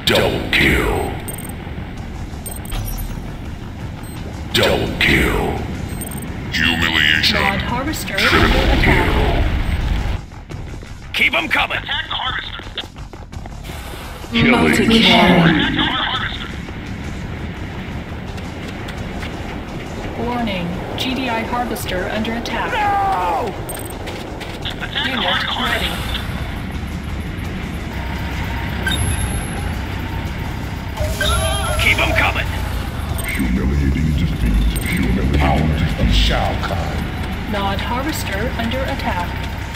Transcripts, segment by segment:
Double kill. Double kill. Humiliation. Mod harvester Triple under attack. kill. Keep them coming. Attack the harvester. Killing Multi-kill. spree. Attack the harvester. Warning. GDI harvester under attack. No! Attack the Unit harvester. ready. Keep them coming. Humiliating defeat. Humiliating power of Shao Kahn. Nod harvester under attack.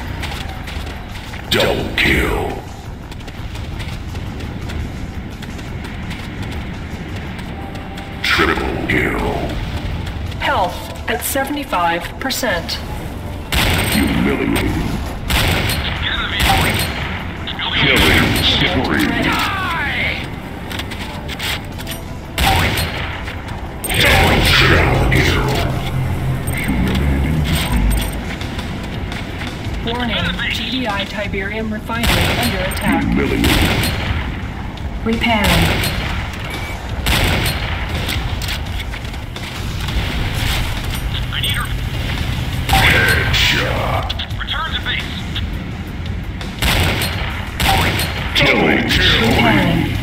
Double kill. Triple kill. Health at 75%. Humiliating. Get in the vehicle. Building Killing spree. Ready. Double kill. Humiliating defeat. Warning. GDI Tiberium refinery under attack. Humiliating. Repairing. I need her. Headshot. Return to base. Killing spree. Repairing.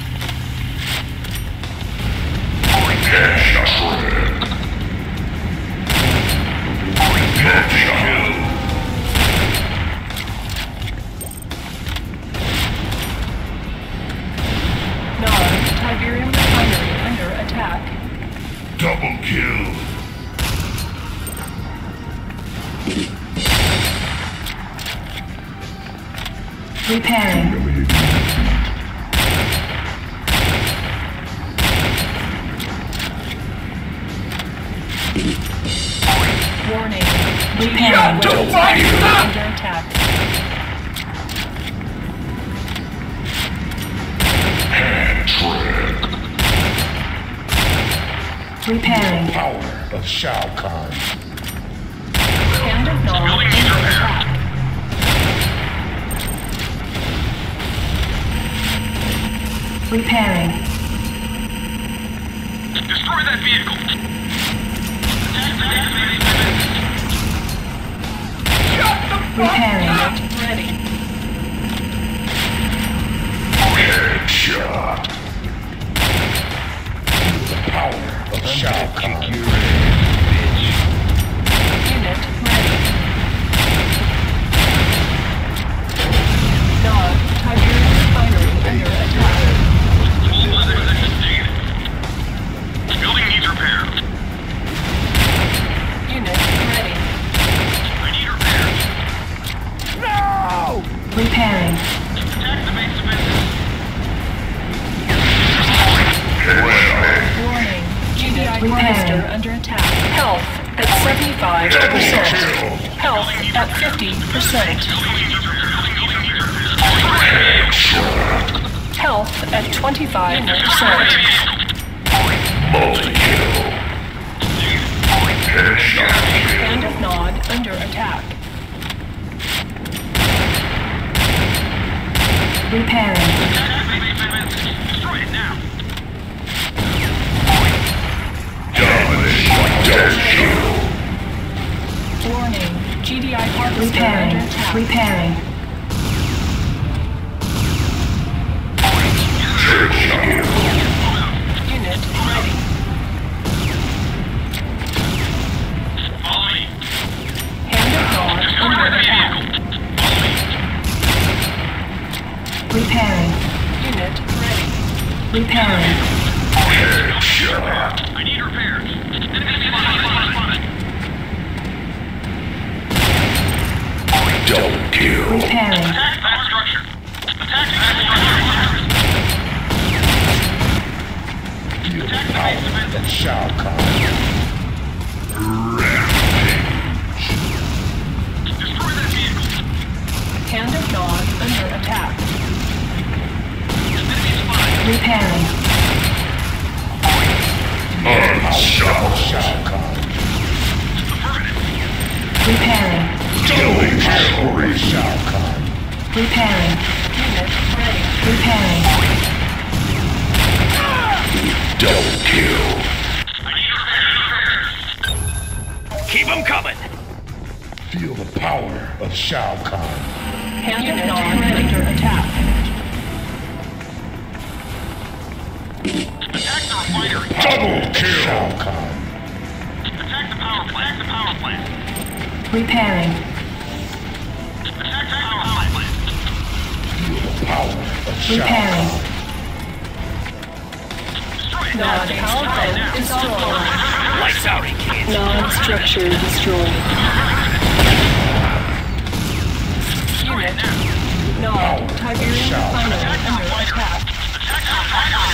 Headshot. Headshot. Nod Tiberium refinery under attack. Double kill. Repairing. Humiliating defeat. Warning. Repairing. Double Weapons kill. under attack. Trick. Repairing. Power of Shao Kahn. Hand of Nod Building under needs repair. attack. Repairing. Destroy that vehicle. Attack the activating weapons. Repairing. Ready. Headshot. The power of Shao Kahn. Unit ready. Nod Tiberium refinery under attack. Building needs repair. Unit ready. I need repairs. No! Repairing. Attack the base defenses. Warning. GDI harvester under attack. Health at 75%. Health at 50%. Health at 25%. Multi-kill. Headshot. Hand of Nod under attack. Repairing. Destroy it now. Double kill. Warning. GDI harvester under attack. Repairing. Triple kill. Unit ready. Follow me. Hand of Nod Destroy under that attack. vehicle. Repairing. Unit ready. Repairing. Headshot. I need repairs. Enemy spotted. Double kill. Repairing. Attack that structure. Attack that structure. The power of Shao Kahn. Rampage. Destroy that vehicle. Hand of Nod under attack. Enemy spotted. Repairing. Unstoppable. Shao Kahn. Repairing. Killing spree. Shao Kahn. Repairing. Unit ready. Repairing. of Shao Kahn. Hand of Nod under attack. Attack the refinery. Double kill. Shao Kahn. Attack the power plant. Attack the power plant. Repairing. Attack the power plant. Power of Shao Repairing. Kahn. Destroy it now. Nod power plant destroyed. Lights out, kids. Nod structure destroyed. Unit. Nod Tiberium refinery under attack. Attack the refinery.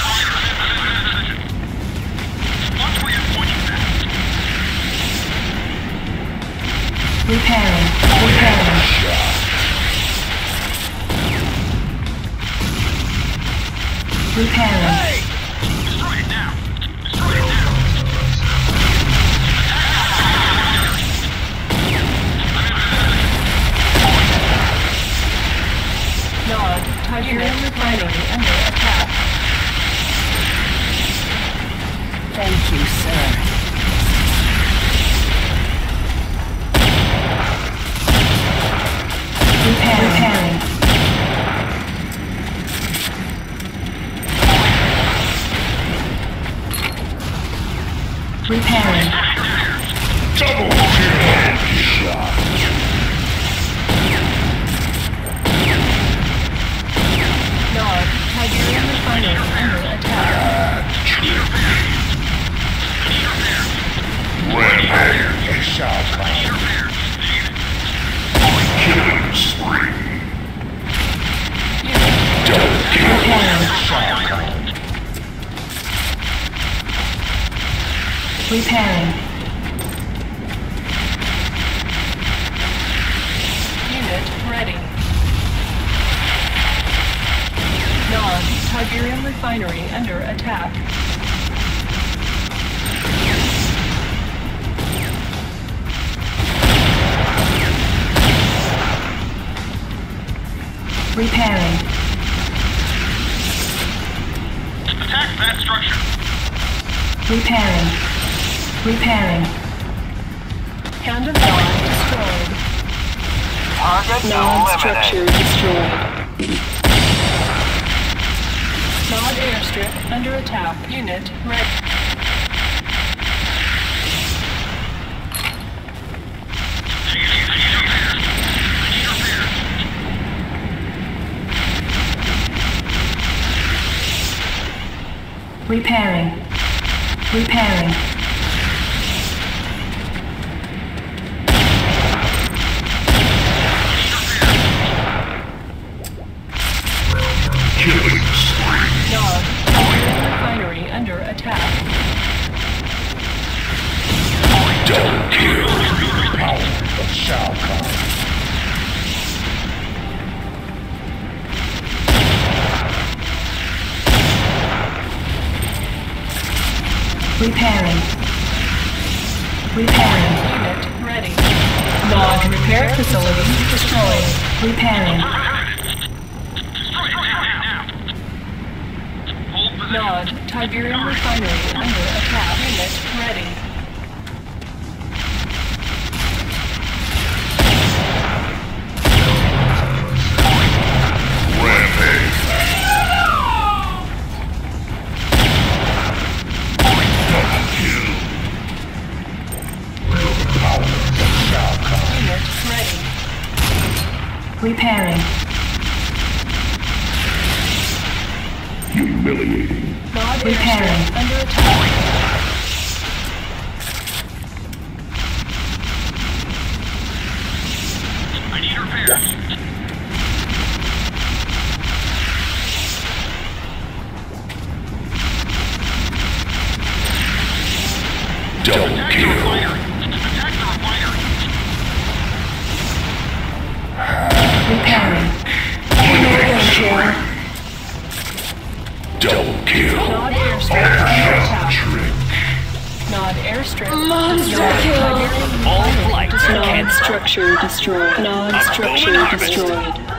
Watch where you're pointing that. Repairing. Repairing. Repairing. Hey! Destroy it now. Destroy it now. Nod Tiberium refinery under attack. Thank you, sir. Repairing. Repairing. Double kill. Shot. Nod Tiberium refinery under attack. Rampage of Shao Kahn. Killing spree. Double kill. Repairing. Shao Kahn. Repairing. Unit ready. Nod Tiberium refinery under attack. Repairing. Attack that structure. Repairing. Repairing. Hand of Nod destroyed. Target Nod structure destroyed. Nod airstrip under attack. Unit ready. Repairing. Repairing. Killing spree. Nod Tiberium refinery under attack. Double kill. Power of Shao Kahn. Repairing. Repairing. Unit ready. Nod repair facility destroyed. Repairing. Destroy it now. Hold position. Nod Tiberium refinery under attack. Unit ready. Rampage. Double kill. Power of Shao Kahn. Unit ready. Repairing. Humiliating. Nod repairing under attack. I need repairs. Double Attack the kill. refinery. Attack the refinery. Repairing. Double kill. Nod airstrip under attack. Trick. Nod airstrip. Monster kill! All flights Nod cancelled. structure destroyed. Nod structure destroyed.